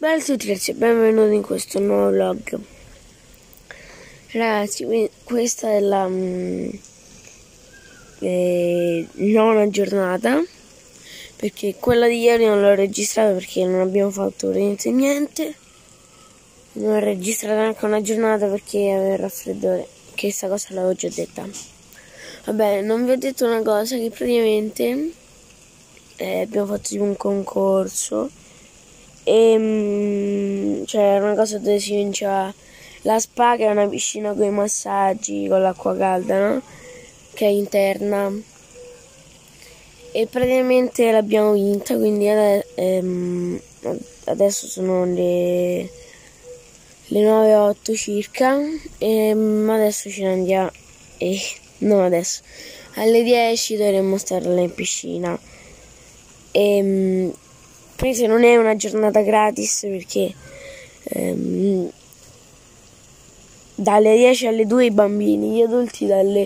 Bella a tutti ragazzi, benvenuti in questo nuovo vlog. Ragazzi, questa è la nona giornata, perché quella di ieri non l'ho registrata perché non abbiamo fatto niente. Non ho registrato neanche una giornata perché aveva il raffreddore, che questa cosa l'avevo già detta. Vabbè, non vi ho detto una cosa, che praticamente abbiamo fatto tipo un concorso. E c'era una cosa dove si vinceva la spa, che è una piscina con i massaggi con l'acqua calda, no? Che è interna, e praticamente l'abbiamo vinta, quindi adesso sono le 9:08 circa, e adesso ce ne andiamo, no, adesso alle 10 dovremmo stare là in piscina. Se non è una giornata gratis, perché dalle 10 alle 2 i bambini, gli adulti dalle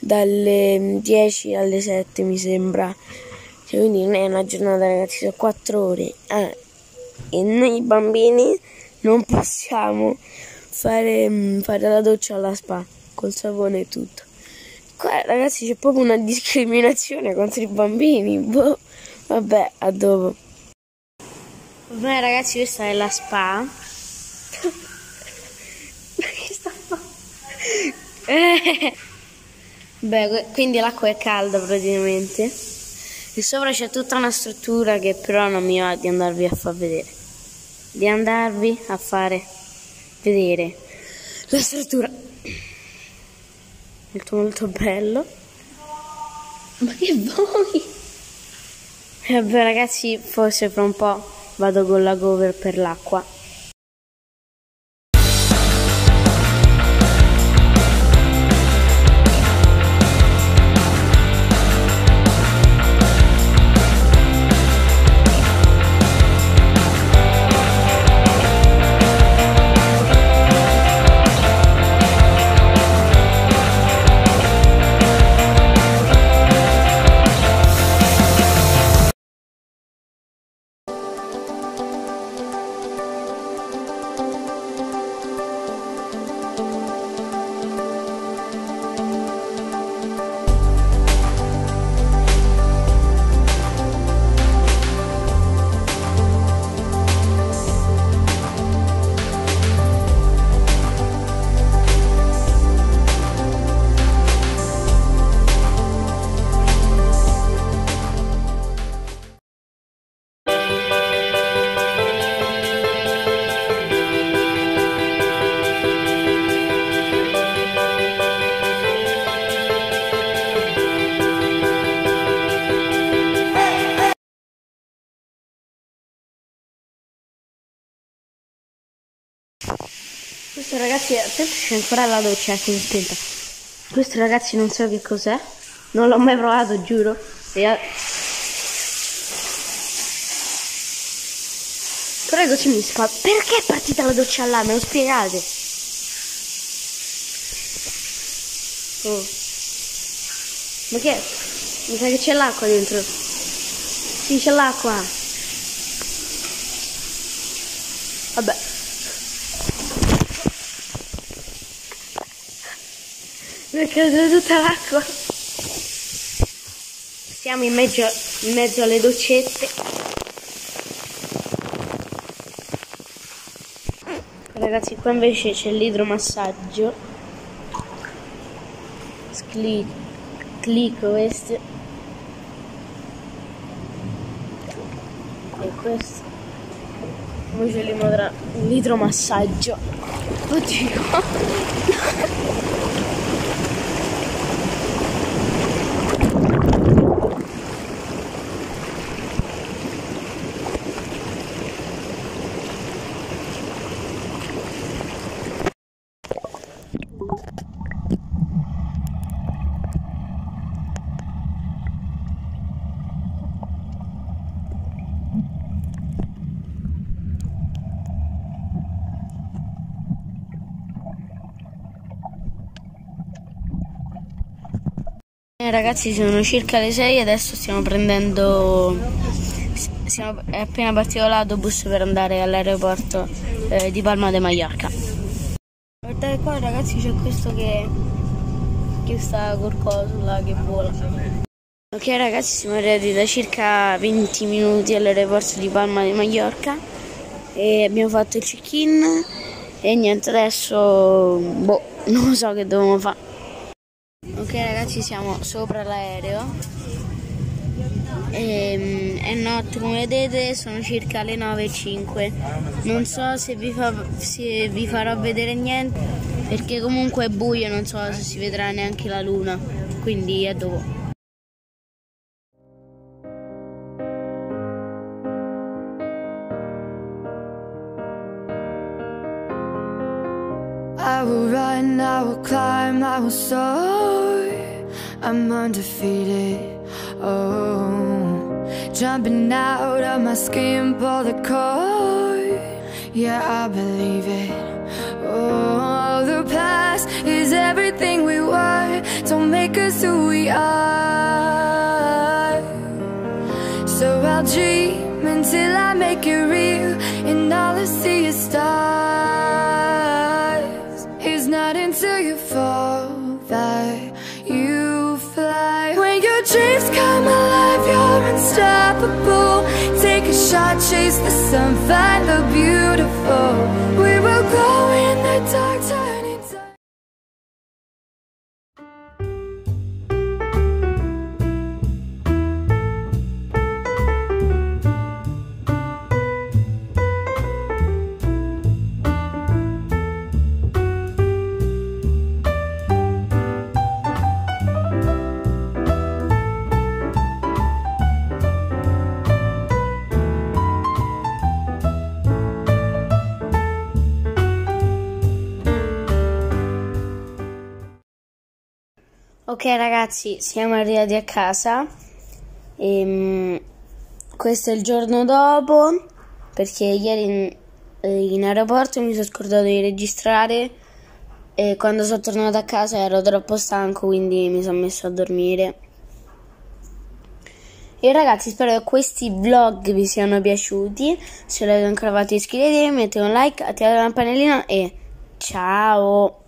10 alle 7 mi sembra, quindi non è una giornata, ragazzi, sono 4 ore, e noi bambini non possiamo fare la doccia alla spa col sapone e tutto. Qua, ragazzi, c'è proprio una discriminazione contro i bambini. Boh. Vabbè, a dopo. Vabbè ragazzi, questa è la spa. Ma che sta facendo? Beh, quindi l'acqua è calda praticamente. E sopra c'è tutta una struttura che però non mi va di andarvi a far vedere. Di andarvi a fare vedere la struttura. Molto bello. Ma che vuoi? Vabbè ragazzi, forse fra un po' vado con la cover per l'acqua. Questo ragazzi, attento, c'è ancora la doccia che è spenta. Questo ragazzi non so che cos'è, non l'ho mai provato, giuro. Però così mi fa, perché è partita la doccia là? Me lo spiegate? Oh. Ma che è? Mi sa che c'è l'acqua dentro. Sì, c'è l'acqua. Vabbè. Mi è caduta tutta l'acqua. Siamo in mezzo alle doccette. Ragazzi, qua invece c'è l'idromassaggio. Clicco questo. E questo. Poi c'è l'idromassaggio. Oddio. Ragazzi, sono circa le 6, adesso stiamo prendendo è appena partito l'autobus per andare all'aeroporto di Palma de Mallorca. Guardate qua ragazzi, c'è questo che sta col coso là che vola. Ok ragazzi, siamo arrivati da circa 20 minuti all'aeroporto di Palma de Mallorca e abbiamo fatto il check-in e niente, adesso non so che dobbiamo fare. Ok ragazzi, siamo sopra l'aereo. È notte, come vedete, sono circa le 9:05. Non so se vi farò vedere niente, perché comunque è buio, non so se si vedrà neanche la luna, quindi a dopo. I will run, I will climb, I will soar. I'm undefeated. Oh, jumping out of my skin, pull the cord. Yeah, I believe it. Oh, the past is everything we were. Don't make us who we are. So I'll dream until I make it real, and all I see is stars. It's not until you fall that you fly. When your dreams come alive, you're unstoppable. Take a shot, chase the sun, find the beautiful. We will glow in the dark, turning dark. Ok ragazzi, siamo arrivati a casa e questo è il giorno dopo, perché ieri in aeroporto mi sono scordato di registrare e quando sono tornato a casa ero troppo stanco, quindi mi sono messo a dormire. E ragazzi, spero che questi vlog vi siano piaciuti. Se non avete ancora fatto iscrivetevi, mettete un like, attivate la campanellina e ciao!